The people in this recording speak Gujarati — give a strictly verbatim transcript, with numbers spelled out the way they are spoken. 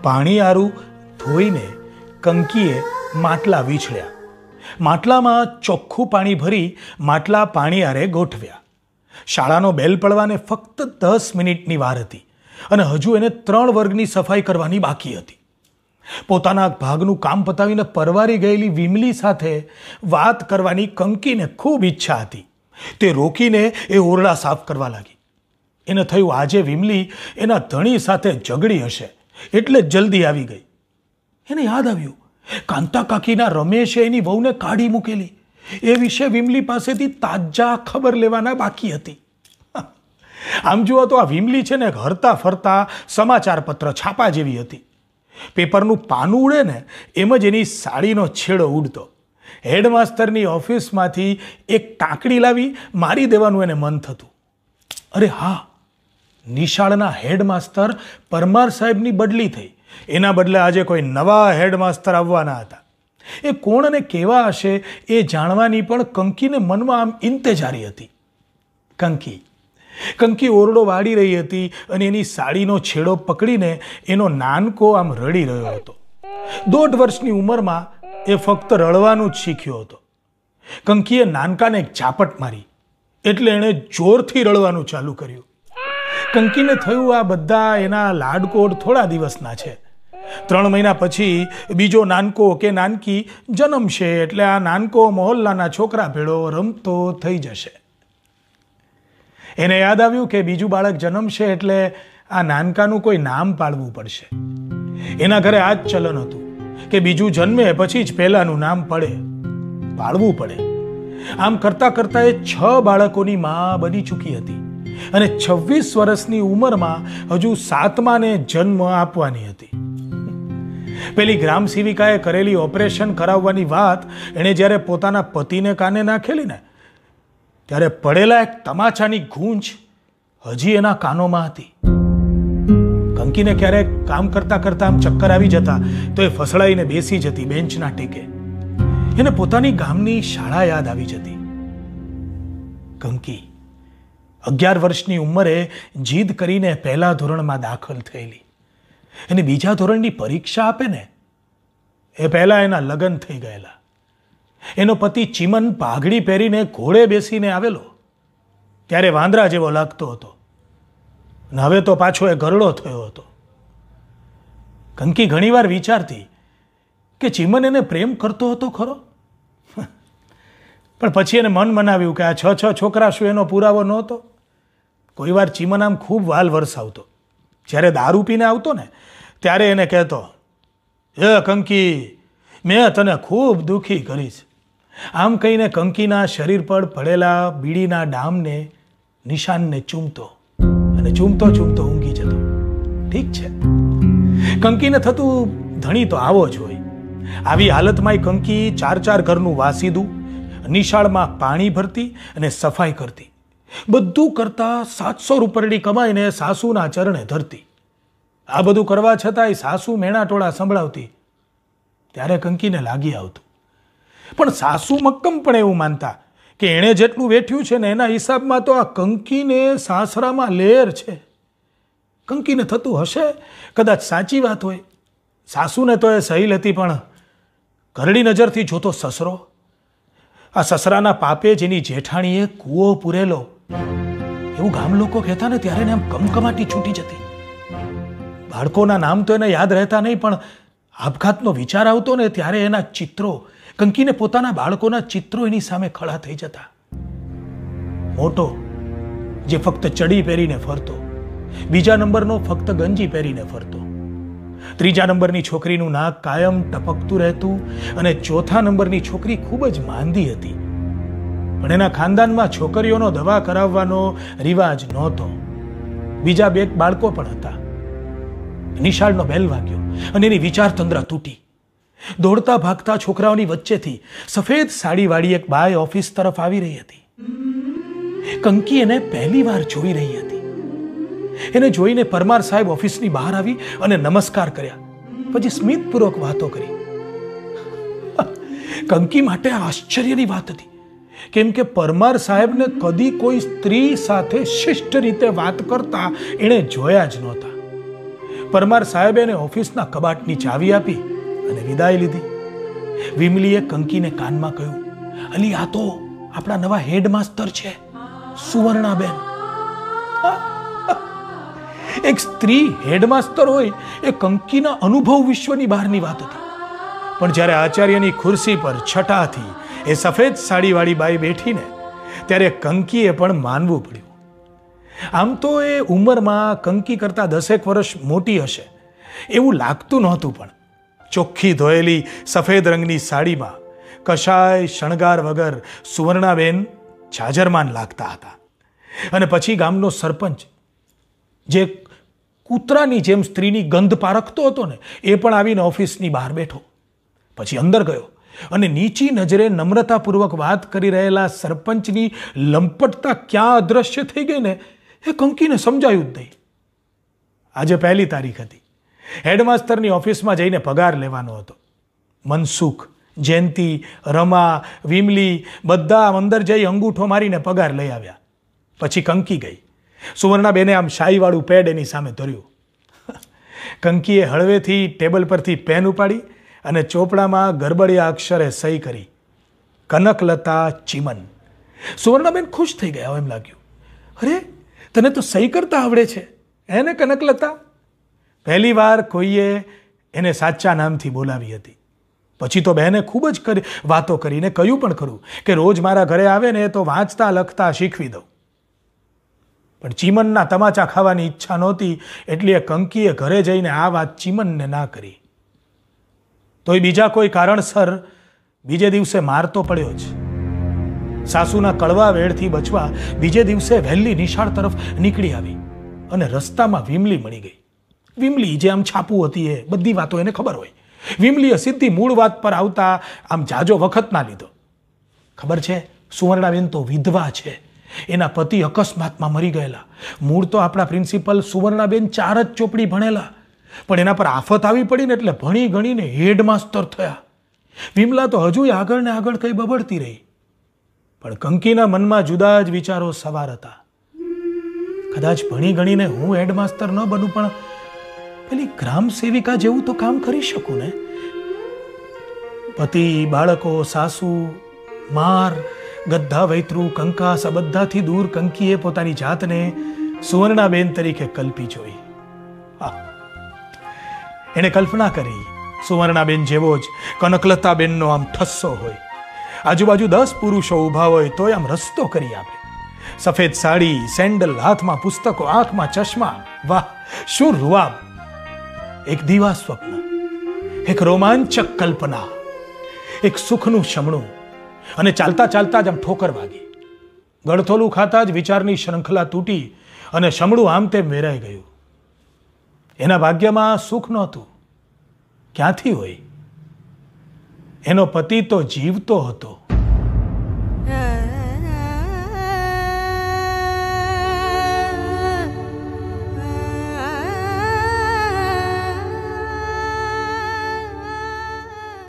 પાણી આરું ધોઈને કંકીએ માટલા વીછળ્યા. માટલામાં ચોખ્ખું પાણી ભરી માટલા પાણી આરે ગોઠવ્યા. શાળાનો બેલ પડવાને ફક્ત દસ મિનિટની વાર હતી અને હજુ એને ત્રણ વર્ગની સફાઈ કરવાની બાકી હતી. પોતાના ભાગનું કામ પતાવીને પરવારી ગયેલી વિમલી સાથે વાત કરવાની કંકીને ખૂબ ઈચ્છા હતી. તે રોકીને એ ઓરડા સાફ કરવા લાગી. એને થયું આજે વિમલી એના ધણી સાથે ઝઘડી હશે એટલે જ જલ્દી આવી ગઈ. એને યાદ આવ્યું કાંતા કાકીના રમેશે એની વહુને કાઢી મૂકેલી. એ વિશે વિમલી પાસેથી તાજા ખબર લેવાના બાકી હતી. આમ જુઓ તો આ વિમલી છે ને હરતા ફરતા સમાચાર પત્ર છાપા જેવી હતી. પેપરનું પાનું ઉડે ને એમ જ એની સાડીનો છેડો ઉડતો. હેડમાસ્તરની ઓફિસમાંથી એક ટાંકડી લાવી મારી દેવાનું એને મન થતું. અરે હા, નિશાળના હેડમાસ્તર પરમાર સાહેબની બદલી થઈ. એના બદલે આજે કોઈ નવા હેડમાસ્તર આવવાના હતા. એ કોણ અને કેવા હશે એ જાણવાની પણ કંકીને મનમાં આમ ઇંતજારી હતી. કંકી કંકી ઓરડો વાળી રહી હતી અને એની સાડીનો છેડો પકડીને એનો નાનકો આમ રડી રહ્યો હતો. દોઢ વર્ષની ઉંમરમાં એ ફક્ત રડવાનું જ શીખ્યો હતો. કંકીએ નાનકાને એક ઝાપટ મારી એટલે એણે જોરથી રડવાનું ચાલુ કર્યું. કંકીને થયું આ બધા એના લાડકોડ થોડા દિવસના છે. ત્રણ મહિના પછી બીજો નાનકો કે નાનકી જન્મશે એટલે આ નાનકો મહોલ્લાના છોકરા ભેળો રમતો થઈ જશે. એને યાદ આવ્યું કે બીજું બાળક જન્મશે એટલે આ નાનકાનું કોઈ નામ પાડવું પડશે. એના ઘરે આ જ ચલન હતું કે બીજું જન્મે પછી જ પહેલાનું નામ પડે પાડવું પડે. આમ કરતા કરતા એ છ બાળકોની માં બની ચૂકી હતી અને છવ્વીસ વર્ષની ઉંમરમાં હજુ સાતમાને જન્મ આપવાની હતી. પેલી ગ્રામ સેવિકાએ કરેલી ઓપરેશન કરાવવાની વાત એણે જ્યારે પોતાના પતિને કાને નાખેલી ને ત્યારે પડેલા એક તમાચાની ગૂંજ હજી એના કાનોમાં હતી. કંકીને ક્યારેક કામ કરતા કરતા આમ ચક્કર આવી જતા તો એ ફસડાઈને બેસી જતી બેન્ચના ટેકે. એને પોતાની ગામની શાળા યાદ આવી જતી. કંકી અગિયાર વર્ષની ઉંમરે જીદ કરીને પહેલા ધોરણમાં દાખલ થયેલી. એને બીજા ધોરણની પરીક્ષા આપે ને એ પહેલા એના લગ્ન થઈ ગયેલા. એનો પતિ ચીમન પાઘડી પહેરીને ઘોડે બેસીને આવેલો ત્યારે વાંદરા જેવો લાગતો હતો. હવે તો પાછો એ ગરડો થયો હતો. કંકી ઘણીવાર વિચારતી કે ચીમન એને પ્રેમ કરતો હતો ખરો, પણ પછી એને મન મનાવ્યું કે આ છ છ છોકરા શું એનો પુરાવો નહોતો. કોઈ વાર ચીમન આમ ખૂબ વાલ વરસાવતો. જ્યારે દારૂ પીને આવતો ને ત્યારે એને કહેતો, એ કંકી મેં તને ખૂબ દુઃખી કરીશ. આમ કહીને કંકીના શરીર પર પડેલા બીડીના ડામને નિશાનને ચૂમતો અને ચૂમતો ચૂમતો ઊંઘી જતો. ઠીક છે, કંકીને થતું ધણી તો આવો જ હોય. આવી હાલતમાં કંકી ચાર ચાર ઘરનું વાસીદું, નિશાળમાં પાણી ભરતી અને સફાઈ કરતી. બધું કરતા સાતસો રૂપરડી કમાઈને સાસુના ચરણે ધરતી. આ બધું કરવા છતાંય સાસુ મેણા ટોળા સંભળાવતી ત્યારે કંકીને લાગી આવતું. પણ સાસુ મક્કમ પણ એવું માનતા કે એણે જેટલું વેઠ્યું છે ને એના હિસાબમાં તો આ કંકીને સાસરામાં લેર છે. કંકીને થતું હશે કદાચ સાચી વાત હોય. સાસુને તો એ સહેલ હતી, પણ ઘરડી નજરથી જોતો સસરો, આ સસરાના પાપે જેની જેઠાણીએ કૂવો પૂરેલો એવું ગામ લોકો કહેતા ને ત્યારે એને આમ કમકમાટી છૂટી જતી. બાળકોના નામ તો એને યાદ રહેતા નહીં, પણ આપઘાતનો વિચાર આવતો ને ત્યારે એના ચિત્રો, કંકીને પોતાના બાળકોના ચિત્રો એની સામે ખડા થઈ જતા. મોટો જે ફક્ત ચડી પહેરીને ફરતો, બીજા નંબરનો ફક્ત ગંજી પહેરીને ફરતો, ત્રીજા નંબરની છોકરીનું નાક કાયમ ટપકતું રહેતું અને ચોથા નંબરની છોકરી ખૂબ જ માંદી હતી. પણ એના ખાનદાનમાં છોકરીઓનો દવા કરાવવાનો રિવાજ નહોતો. બીજા બે બાળકો પણ હતા. નિશાળનો બેલ વાગ્યો અને એની વિચારતંદ્રા તૂટી. દોડતા ભાગતા છોકરાઓની વચ્ચેથી સફેદ સાડીવાળી એક બાઈ ઓફિસ તરફ આવી રહી હતી. કંકી એને પહેલી વાર જોઈ રહી હતી. એને જોઈને પરમાર સાહેબ ઓફિસની બહાર આવી અને નમસ્કાર કર્યા, પછી સ્મિતપૂર્વક વાતો કરી. કંકી માટે આશ્ચર્યની વાત હતી, કેમ કે પરમાર સાહેબને કદી કોઈ સ્ત્રી સાથે શિષ્ટ રીતે વાત કરતા એણે જોયા જ નહોતા. પરમાર સાહેબે એને ઓફિસના કબાટની ચાવી આપી અને વિદાય લીધી. વિમલીએ કંકીને કાનમાં કહ્યું, અલી આ તો આપણા નવા હેડમાસ્ટર છે, સુવર્ણાબેન. એક સ્ત્રી હેડમાસ્ટર હોય એ કંકીના અનુભવ વિશ્વની બહારની વાત હતી. પણ જ્યારે આચાર્યની ખુરશી પર છટાથી એ સફેદ સાડીવાળી બાઈ બેઠીને ત્યારે કંકીએ પણ માનવું પડ્યું. આમ તો એ ઉંમરમાં કંકી કરતાં દસેક વર્ષ મોટી હશે એવું લાગતું નહોતું, પણ ચોખ્ખી ધોયેલી સફેદ રંગની સાડીમાં કશાય શણગાર વગર સુવર્ણાબેન જાજરમાન લાગતા હતા. અને પછી ગામનો સરપંચ, જે કૂતરાની જેમ સ્ત્રીની ગંધ પારખતો હતો ને, એ પણ આવીને ઓફિસની બહાર બેઠો. પછી અંદર ગયો અને નીચી નજરે નમ્રતાપૂર્વક વાત કરી રહેલા સરપંચની લંપટતા ક્યાં અદ્રશ્ય થઈ ગઈ ને એ કંકીને સમજાયું જ નહીં. આજે પહેલી તારીખ હતી. હેડમાસ્ટરની ઓફિસમાં જઈને પગાર લેવાનો હતો. મનસુખ, જયંતી, રમા, વિમલી બધા અંદર જઈ અંગૂઠો મારીને પગાર લઈ આવ્યા. પછી કંકી ગઈ. સુવર્ણાબેને આમ શાહીવાળું પેડ એની સામે ધર્યું. કંકીએ હળવેથી ટેબલ પરથી પેન ઉપાડી અને ચોપડામાં ગરબડિયા અક્ષરે સહી કરી, કનકલતા ચીમન. સુવર્ણાબેન ખુશ થઈ ગયા. એમ લાગ્યું, અરે તને તો સહી કરતા આવડે છે એને કનકલતા. પહેલી વાર કોઈએ એને સાચા નામથી બોલાવી હતી. પછી તો બહેને ખૂબ જ કરી વાતો કરીને કહ્યું પણ ખરું કે રોજ મારા ઘરે આવે ને તો વાંચતા લખતા શીખવી દઉં. પણ ચીમનના તમાચા ખાવાની ઈચ્છા નહોતી, એટલે કંકીએ ઘરે જઈને આ વાત ચીમનને ના કરી. તોય બીજા કોઈ કારણસર બીજે દિવસે માર તો પડ્યો જ. સાસુના કડવા વેડથી બચવા બીજે દિવસે વહેલી નિશાળ તરફ નીકળી આવી અને રસ્તામાં વિમલી મળી ગઈ. વિમલી જે આમ છાપુ હતી એ બધી વાતો એને ખબર હોય. વિમલીએ સીધી મૂળ વાત પર આવતા આમ જાજો વખત ના લીધો. ખબર છે, સુવર્ણાબેન તો વિધવા છે. એના પતિ અકસ્માતમાં મરી ગયેલા. મૂળ તો આપણા પ્રિન્સિપલ સુવર્ણાબેન ચાર જ ચોપડી ભણેલા, પણ એના પર આફત આવી પડી ને એટલે ભણી ગણીને હેડમાસ્ટર થયા. વિમલા તો હજુ આગળ ને આગળ કઈ બબડતી રહી. પણ કંકીના મનમાં જુદા જ વિચારો સવાર હતા. કદાચ ભણી ગણીને હું હેડમાસ્ટર ન બનું, પણ પેલી ગ્રામ સેવિકા જેવું તો કામ કરી શકું ને. પતિ, બાળકો, સાસુ, માર, ગદ્દા, વૈતરું, કંકાસ આ બધાથી દૂર કંકીએ પોતાની જાતને સુવર્ણાબેન તરીકે કલ્પી જોઈ. એને કલ્પના કરી સુવર્ણાબેન જેવો જ કનકલતાબેનનો આમ ઠસ્સો હોય. આજુબાજુ દસ પુરુષો ઊભા હોય તોય આમ રસ્તો કરી આપે. સફેદ સાડી, સેન્ડલ, હાથમાં પુસ્તકો, આંખમાં ચશ્મા. વાહ, શું રૂઆબ! એક દીવા સ્વપ્ન, એક રોમાંચક કલ્પના, એક સુખનું શમણું. અને ચાલતા ચાલતા જ આમ ઠોકર વાગી. ગળથોલું ખાતા જ વિચારની શૃંખલા તૂટી અને શમણું આમ તેમ વેરાઈ ગયું. એના ભાગ્યમાં સુખ નહોતું. ક્યાંથી હોય? એનો પતિ તો જીવતો હતો.